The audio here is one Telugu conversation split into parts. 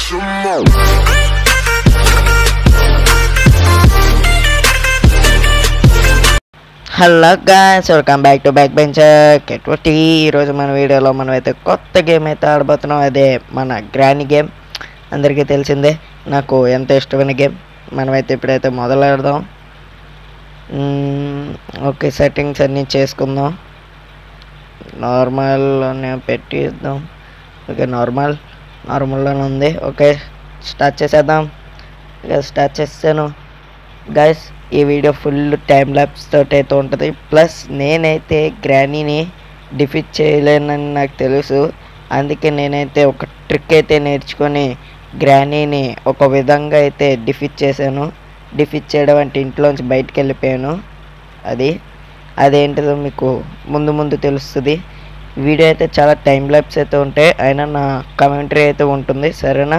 Hello guys, welcome back to back bencher కెట్వటి. ఈరోజు మన వీడియోలో మనం అయితే కొత్త గేమ్ అయితే ఆడబోతున్నాం. అదే మన గ్రానీ గేమ్. అందరికీ తెలిసిందే, నాకు ఎంత ఇష్టమైన గేమ్. మనమైతే ఇప్పుడైతే మొదలెడదాం. ఓకే, సెట్టింగ్స్ అన్నీ చేసుకుందాం. నార్మల్లోనే పెట్టిద్దాం. ఓకే, నార్మల్లోనే ఉంది. ఓకే, స్టార్ట్ చేసేద్దాం. ఇక స్టార్ట్ చేసాను గైస్. ఈ వీడియో ఫుల్ టైం ల్యాప్స్ తోటి అయితే ఉంటుంది. ప్లస్ నేనైతే గ్రానీని డిఫీట్ చేయలేనని నాకు తెలుసు. అందుకే నేనైతే ఒక ట్రిక్ అయితే నేర్చుకొని గ్రానీని ఒక విధంగా అయితే డిఫీట్ చేశాను. డిఫీట్ చేయడం అంటే ఇంట్లోంచి బయటికి వెళ్ళిపోయాను. అదేంటిదో మీకు ముందు తెలుస్తుంది. వీడియో అయితే చాలా టైం ల్యాప్స్ అయితే ఉంటాయి, అయినా నా కమెంటరీ అయితే ఉంటుంది, సరేనా?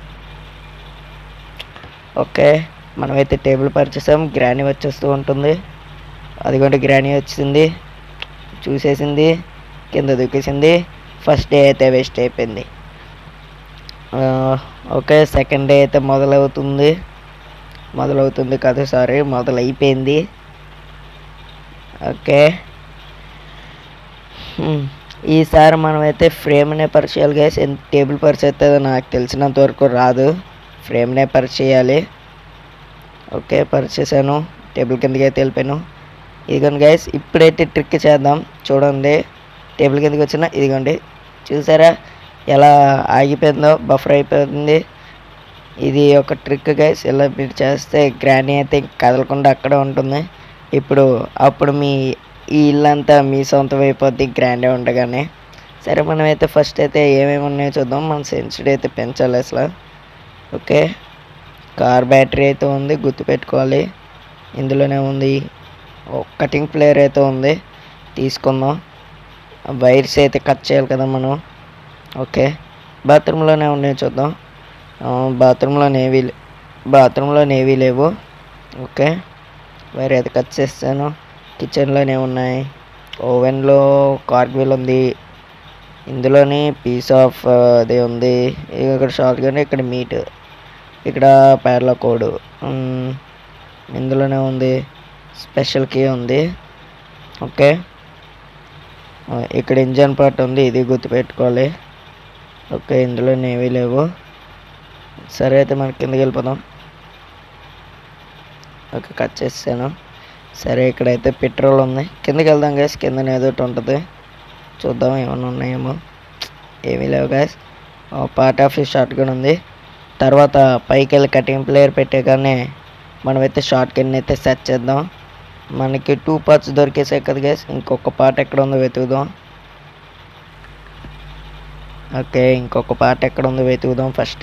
ఓకే, మనమైతే టేబుల్ పరిచేసాం. గ్రానీ వచ్చేస్తూ ఉంటుంది. అదిగోండి, గ్రానీ వచ్చింది, చూసేసింది, కింద దూకేసింది. ఫస్ట్ డే అయితే వేస్ట్ అయిపోయింది. ఓకే, సెకండ్ డే అయితే మొదలవుతుంది కాదు, సారీ, మొదలైపోయింది. ఓకే, ఈసారి మనమైతే ఫ్రేమ్నే పరిచేయాలి గైస్. టేబుల్ పరిచే అయితే నాకు తెలిసినంత వరకు రాదు, ఫ్రేమ్నే పరిచేయాలి. ఓకే, పరిచేసాను. టేబుల్ కిందకి అయితే వెళ్ళిపోయాను. ఇదిగోండి గైస్, ఇప్పుడైతే ట్రిక్ చేద్దాం. చూడండి, టేబుల్ కిందకి వచ్చిన ఇదిగోండి, చూసారా ఎలా ఆగిపోయిందో, బఫర్ అయిపోతుంది. ఇది ఒక ట్రిక్ గైస్. ఇలా మీరు చేస్తే గ్రానీ అయితే కదలకుండా అక్కడే ఉంటుంది. అప్పుడు ఈ ఇల్లంతా మీ సొంతం అయిపోద్ది గ్రాండే ఉండగానే. సరే, మనమైతే ఫస్ట్ అయితే ఏమేమి ఉన్నాయో చూద్దాం. మన సెన్సిటీ అయితే పెంచాలి అసలు. ఓకే, కార్ బ్యాటరీ అయితే ఉంది, గుర్తుపెట్టుకోవాలి. ఇందులోనే ఉంది. కటింగ్ ప్లేయర్ అయితే ఉంది, తీసుకుందాం. వైర్స్ అయితే కట్ చేయాలి కదా మనం. ఓకే, బాత్రూంలోనే ఉన్నాయి, చూద్దాం. బాత్రూంలో ఏవీ లేవు. ఓకే, వైర్ అయితే కట్ చేస్తాను. కిచెన్లోనే ఉన్నాయి. ఓవెన్లో కార్గిల్ ఉంది. ఇందులోని పీస్ ఆఫ్ అదే ఉంది. ఇక్కడ షార్ట్ గన్, ఇక్కడ మీట్, ఇక్కడ ప్యాడ్ల కోడ్ ఇందులోనే ఉంది. స్పెషల్ కీ ఉంది. ఓకే, ఇక్కడ ఇంజన్ పార్ట్ ఉంది, ఇది గుర్తుపెట్టుకోవాలి. ఓకే, ఇందులో ఏవీ లేవు. సరే, అయితే మనం కిందకి వెళ్ళిపోదాం. ఓకే, కట్ చేసాను. సరే, ఇక్కడైతే పెట్రోల్ ఉంది. కిందకి వెళ్దాం గైస్. కింద ఏదో ఒకటి ఉంటుంది, చూద్దాం ఏమైనా ఉన్నాయేమో. ఏమీ లేవు guys. Part of shotgun ఉంది. తర్వాత పైకి వెళ్ళి కటింగ్ ప్లేయర్ పెట్టే కానీ మనమైతే షార్ట్ గన్ అయితే సెట్ చేద్దాం. మనకి 2 పార్ట్స్ దొరికేసాయి కదా గైస్. ఇంకొక పార్ట్ ఎక్కడ ఉందో వెతుకుదాం. ఓకే, ఇంకొక పార్ట్ ఎక్కడ ఉందో వెతుకుదాం ఫస్ట్.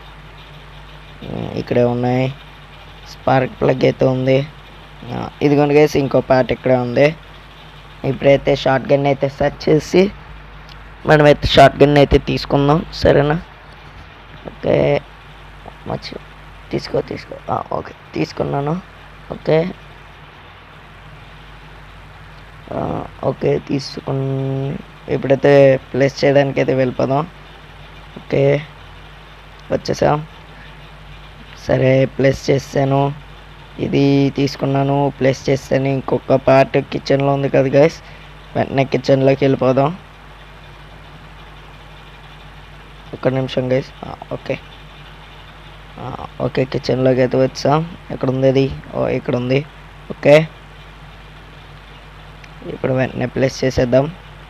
ఇక్కడే ఉన్నాయి. స్పార్క్ ప్లగ్ అయితే ఉంది. ఇదిగోండి గైస్, ఇంకో పార్ట్ ఇక్కడే ఉంది. ఇప్పుడైతే షార్ట్ గన్ అయితే సెట్ చేసి మనమైతే షార్ట్ గన్ అయితే తీసుకుందాం, సరేనా? ఓకే, తీసుకో. ఓకే, తీసుకున్నాను. ఓకే, ఇప్పుడైతే ప్లేస్ చేయడానికి అయితే వెళ్ళిపోదాం. ఓకే, వచ్చేసాం. సరే, ప్లేస్ చేసాను. ఇది తీసుకున్నాను, ప్లేస్ చేస్తాను. ఇంకొక పార్ట్ కిచెన్లో ఉంది కదా గైస్. వెంటనే కిచెన్లోకి వెళ్ళిపోదాం. ఒక్క నిమిషం గైస్. ఓకే, కిచెన్లోకి అయితే వచ్చాం. ఎక్కడ ఉంది అది? ఇక్కడ ఉంది. ఓకే, ఇప్పుడు వెంటనే ప్లేస్ చేసేద్దాం.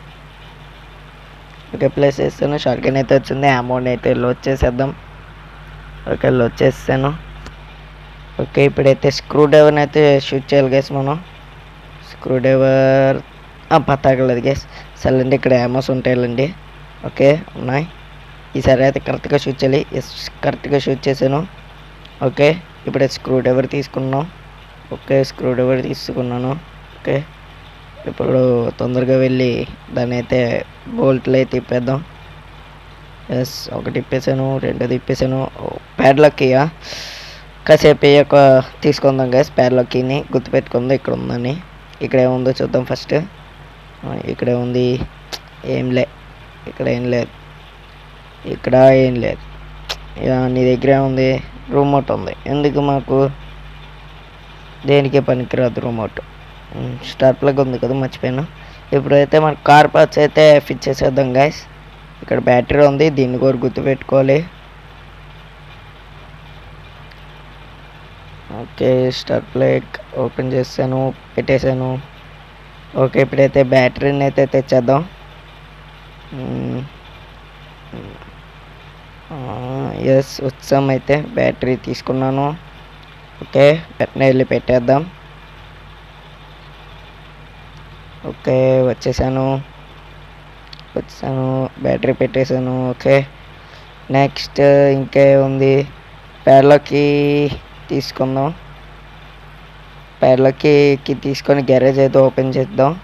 ఓకే, ప్లేస్ చేస్తాను. షార్ట్ గన్ అయితే వచ్చింది. అమౌంట్ అయితే లోడ్ చేసేద్దాం. ఓకే, లోడ్ చేస్తాను. ఓకే, ఇప్పుడైతే స్క్రూ డ్రైవర్ని అయితే షూట్ చేయాలి గైస్ మనం. స్క్రూ డ్రైవర్ పత్తాగలేదు గైస్. సర్లేండి, ఇక్కడ యామోస్ ఉంటాయండి. ఓకే, ఉన్నాయి. ఈసారి అయితే కరెక్ట్గా షూట్ చేయాలి. కరెక్ట్గా షూట్ చేశాను. ఓకే, ఇప్పుడే స్క్రూ డ్రైవర్ తీసుకున్నాం. ఓకే, స్క్రూ డ్రైవర్ తీసుకున్నాను. ఓకే, ఇప్పుడు తొందరగా వెళ్ళి దాన్ని అయితే బోల్ట్లు అయితే తిప్పేద్దాం. ఒకటి తిప్పేసాను, 2 తిప్పేసాను. ప్యాడ్లాక్ కీయా కాసేపు అయ్యాక తీసుకుందాం గైస్. ప్యాడ్లాక్ కీని గుర్తుపెట్టుకుందాం. ఇక్కడ ఉందని, ఇక్కడ ఏముందో చూద్దాం ఫస్ట్. ఇక్కడే ఉంది. ఇక్కడ ఏం లేదు. నీ దగ్గర ఉంది రిమోట్ ఉంది, ఎందుకు మాకు దేనికే పనికిరాదు రిమోట్. స్టార్ ప్లగ్ ఉంది కదా, మర్చిపోయాను. ఇప్పుడైతే మన కార్ పార్ట్స్ అయితే ఫిట్ చేసేద్దాం గైస్. ఇక్కడ బ్యాటరీ ఉంది, దీన్ని కూడా గుర్తుపెట్టుకోవాలి. ఓకే, స్టార్ ప్లగ్ ఓపెన్ చేశాను, పెట్టేశాను. ఓకే, ఇప్పుడైతే బ్యాటరీని అయితే తెచ్చేద్దాం. ఎస్, వచ్చాం. అయితే బ్యాటరీ తీసుకున్నాను. ఓకే, వెంటనే వెళ్ళి పెట్టేద్దాం. ఓకే, వచ్చేసాను, బ్యాటరీ పెట్టేశాను. ఓకే, నెక్స్ట్ ఇంకే ఉంది, ప్యాడ్లకి తీసుకుందాం. ప్యాడ్లకి తీసుకొని గ్యారేజ్ అయితే ఓపెన్ చేద్దాం.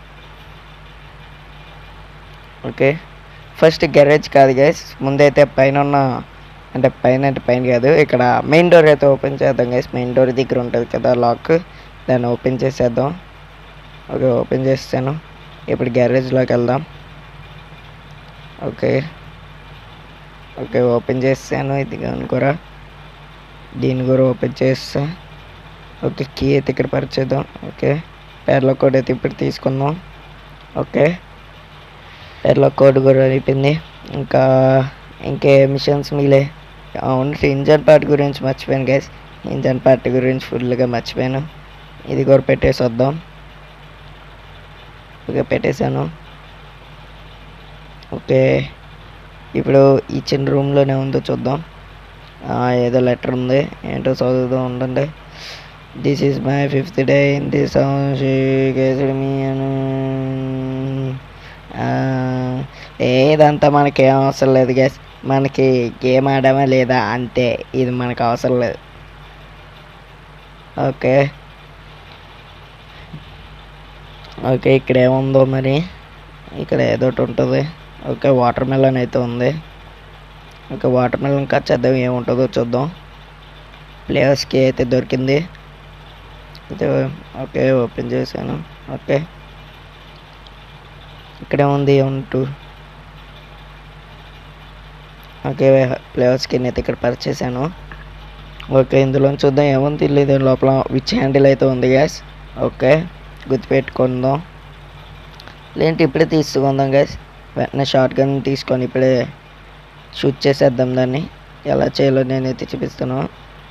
ఓకే, ఫస్ట్ గ్యారేజ్ కాదు గైస్, ముందైతే పైన అంటే పైన కాదు, ఇక్కడ మెయిన్ డోర్ అయితే ఓపెన్ చేద్దాం గైస్. మెయిన్ డోర్ దగ్గర ఉంటుంది కదా లాక్, దాన్ని ఓపెన్ చేసేద్దాం. ఓకే, ఓపెన్ చేస్తాను. ఇప్పుడు గ్యారేజ్లోకి వెళ్దాం. ఓకే, ఓపెన్ చేస్తాను. ఇది కూడా, దీన్ని కూడా ఓపెన్ చేస్తా. ఓకే, కీ అయితే ఇక్కడ పరిచేద్దాం. ఓకే, పేర్ల కోడ్ అయితే ఇప్పుడు తీసుకుందాం. ఓకే, పేర్ల కోడ్ కూడా అయిపోయింది. ఇంకే మిషన్స్ మిగిలే. అవును, ఇంజన్ పార్ట్ గురించి మర్చిపోయాను గైస్. ఇంజన్ పార్ట్ గురించి ఫుల్గా మర్చిపోయాను. ఇది కూడా పెట్టేసి వద్దాం. ఓకే, పెట్టేశాను. ఓకే, ఇప్పుడు ఈ చిన్న రూమ్లోనే ఉందో చూద్దాం. ఏదో లెటర్ ఉంది, ఏంటో చదువుతూ ఉండండి. This is my 5th day in this house, మీ అని. ఏదంతా మనకి ఏం అవసరం లేదు గైస్, మనకి గేమ్ ఆడమా లేదా అంతే, ఇది మనకు అవసరం లేదు. ఓకే, ఇక్కడ ఏముందో మరి, ఇక్కడ ఏదో ఒకటి ఉంటుంది. ఓకే, వాటర్ మెలన్ అయితే ఉంది. ఓకే, వాటర్ మెలన్ కట్ చేద్దాం, ఏముంటుందో చూద్దాం. ప్లేయర్స్కి అయితే దొరికింది. అయితే ఓకే, ఓపెన్ చేశాను. ఓకే, ఇక్కడే ఉంది ఉంటూ. ఓకే, ప్లేయర్స్కి అయితే ఇక్కడ పరిచేసాను. ఓకే, ఇందులో చూద్దాం ఏముంది. లేదు, లోపల విచ్ హ్యాండిల్ అయితే ఉంది గ్యాస్. ఓకే, గుర్తుపెట్టుకుందాం. లేదంటే ఇప్పుడే తీసుకుందాం గ్యాస్. వెంటనే షార్ట్ గన్ తీసుకొని ఇప్పుడే షూట్ చేసేద్దాం దాన్ని. ఎలా చేయాలో నేనైతే చూపిస్తాను.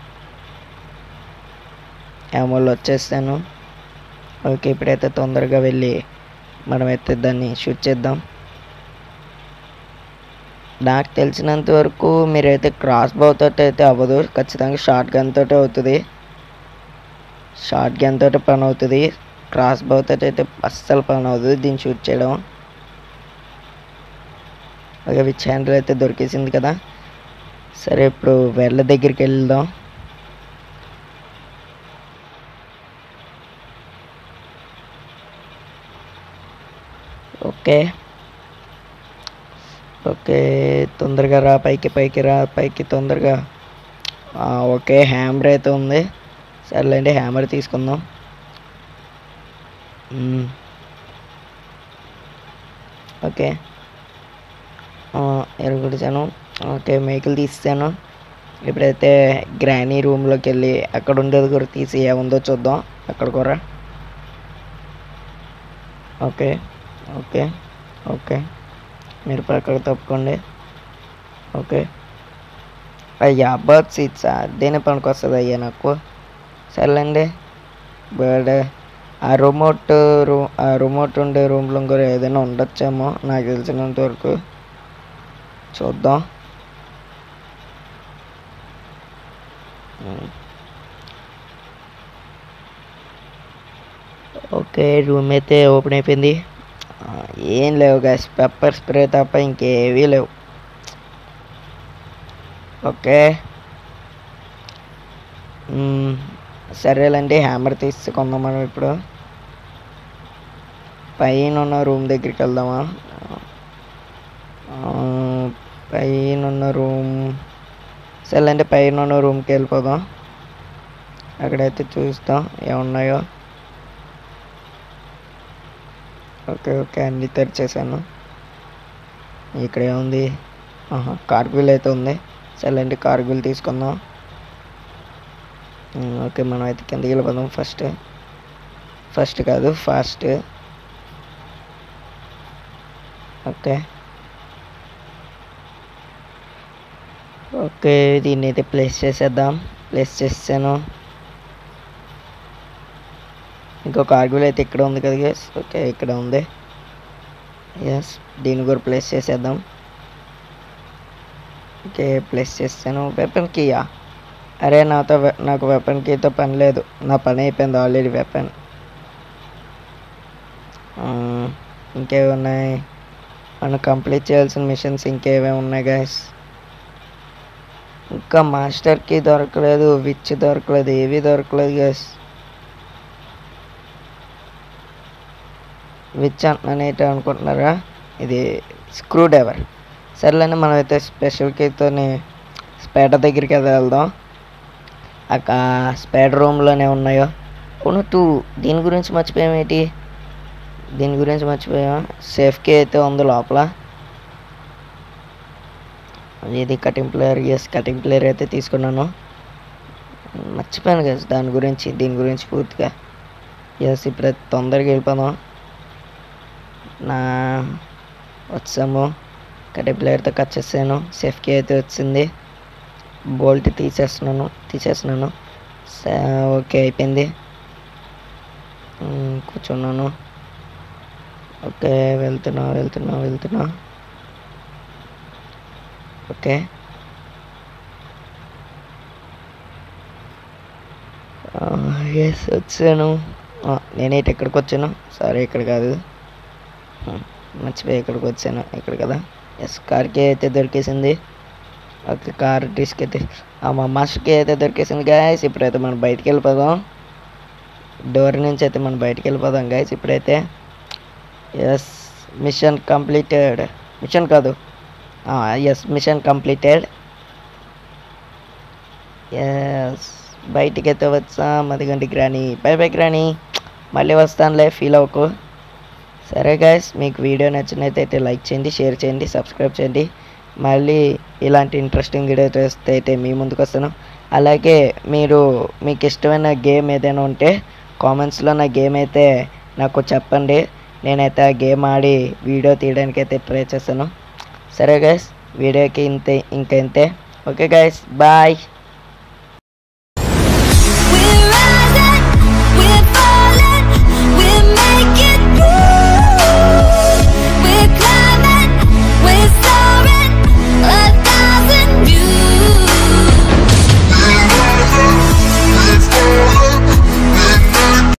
యామోళ్ళు వచ్చేస్తాను. ఓకే, ఇప్పుడైతే తొందరగా వెళ్ళి మనమైతే దాన్ని షూట్ చేద్దాం. నాకు తెలిసినంత వరకు మీరైతే క్రాస్ బౌ తోటి అయితే అవ్వదు, ఖచ్చితంగా షార్ట్ గన్ తోటి అవుతుంది. షార్ట్ గన్ తోటి పని అవుతుంది, క్రాస్ బౌ తోటి అయితే అస్సలు పని అవుతుంది దీన్ని షూట్ చేయడం. ఓకే, విచ్ హ్యాండిల్ అయితే దొరికేసింది కదా. సరే, ఇప్పుడు వెళ్ళ దగ్గరికి వెళ్దాం. ఓకే, తొందరగా రా, పైకి రా, పైకి తొందరగా. ఓకే, హ్యామర్ అయితే ఉంది. సర్లేండి, హ్యామర్ తీసుకుందాం. ఓకే, ఎరగొడిచాను. ఓకే, మేకలు తీసాను. ఇప్పుడైతే గ్రానీ రూమ్లోకి వెళ్ళి అక్కడ ఉండేది కూడా తీసి ఏముందో చూద్దాం. అక్కడ కూడా ఓకే, మీరు అక్కడ తప్పుకోండి. ఓకే, అయ్యా బర్డ్ సీట్సా, దేని పనికి వస్తుంది అయ్యా నాకు. సర్లేండి, బర్డ్ ఆ రిమోట్ ఉండే రూమ్లో కూడా ఏదైనా ఉండొచ్చేమో నాకు తెలిసినంత వరకు. చూద్దాం. ఓకే, రూమ్ అయితే ఓపెన్ అయిపోయింది. ఏం లేవు గ్యాస్, పెప్పర్ స్ప్రే తప్ప ఇంకేవీ లేవు. ఓకే, సరేలేండి, హ్యామర్ తీసుకుందాం మనం. ఇప్పుడు పైన ఉన్న రూమ్ దగ్గరికి వెళ్దామా. పైన ఉన్న రూమ్, సరేలేండి, పైన ఉన్న రూమ్కి వెళ్ళిపోదాం. అక్కడైతే చూస్తాం ఏమున్నాయో. ఓకే, అన్నీ తెరిచేసాను. ఇక్కడ ఏముంది, కార్గిల్ అయితే ఉంది. సర్లేండి కార్గిల్ తీసుకుందాం. ఓకే మనం అయితే కిందకి వెళ్ళిపోదాం. ఫస్ట్ కాదు ఫాస్ట్. ఓకే ఓకే దీన్ని అయితే ప్లేస్ చేసేద్దాం. ప్లేస్ చేసాను. ఇంకొక కార్గిల్ అయితే ఇక్కడ ఉంది కదా గైస్. ఓకే ఇక్కడ ఉంది. ఎస్ దీన్ని కూడా ప్లేస్ చేసేద్దాం. ఓకే ప్లేస్ చేస్తాను. వెపన్ కీయా? అరే నాకు వెపన్ కీతో పని లేదు. నా పని అయిపోయింది ఆల్రెడీ. వెపన్ ఇంకేవి ఉన్నాయి మనం కంప్లీట్ చేయాల్సిన మిషన్స్? ఇంకేమేమి ఉన్నాయి గైస్? ఇంకా మాస్టర్ కీ దొరకలేదు, విచ్ దొరకలేదు, ఏవి దొరకలేదు గైస్. విచ్ అంటున్నానేంటి అనుకుంటున్నారా? ఇది స్క్రూ డ్రైవర్. సర్లేండి మనం అయితే స్పెషల్ కీతోని స్పైడర్ దగ్గరికి అయితే వెళ్దాం. ఆ స్పైడర్ రూమ్లోనే ఉన్నాయో. అవును దీని గురించి మర్చిపోయామేంటి? దీని గురించి మర్చిపోయాం. సేఫ్ కీ అయితే ఉంది లోపల. ఇది కటింగ్ ప్లేయర్. కటింగ్ ప్లేయర్ అయితే తీసుకున్నాను. మర్చిపోయాను కదా దీని గురించి పూర్తిగా. ఇప్పుడు తొందరగా వెళ్ళిపోదాం. వచ్చాము. కటింగ్ ప్లేయర్తో కట్ చేసాను. సేఫ్ కీ అయితే వచ్చింది. బోల్ట్ తీసేస్తున్నాను. ఓకే అయిపోయింది. కూర్చున్నాను. ఓకే వెళ్తున్నా. ఓకే వచ్చాను. నేనైతే ఎక్కడికి వచ్చాను? సారీ ఇక్కడ కాదు, మర్చిపోయి ఇక్కడికి వచ్చాను. ఇక్కడ కదా. కార్కి అయితే దొరికేసింది. ఓకే కార్ తీసుకైతే మా మాస్టర్కి అయితే దొరికేసింది గాయస్. ఇప్పుడైతే మనం బయటికి వెళ్ళిపోదాం. డోర్ నుంచి అయితే మనం బయటికి వెళ్ళిపోదాం గాయస్ ఇప్పుడైతే. Mission completed. మిషన్ కాదు, మిషన్ కంప్లీటెడ్. బయటికి అయితే వచ్చాం. అదిగండి గ్రాని. బై గ్రాని. మళ్ళీ వస్తానులే, ఫీల్ అవ్వకు. సరే గాయస్ మీకు వీడియో నచ్చినట్టయితే లైక్ చేయండి, షేర్ చేయండి, సబ్స్క్రైబ్ చేయండి. మళ్ళీ ఇలాంటి ఇంట్రెస్టింగ్ వీడియోస్ అయితే మీ ముందుకు వస్తాను. అలాగే మీకు ఇష్టమైన గేమ్ ఏదైనా ఉంటే కామెంట్స్లో నా గేమ్ అయితే నాకు చెప్పండి. నేనైతే ఆ గేమ్ ఆడి వీడియో తీయడానికి అయితే ట్రై చేస్తాను. సరే గైస్ వీడియోకి ఇంతే. Okay guys bye.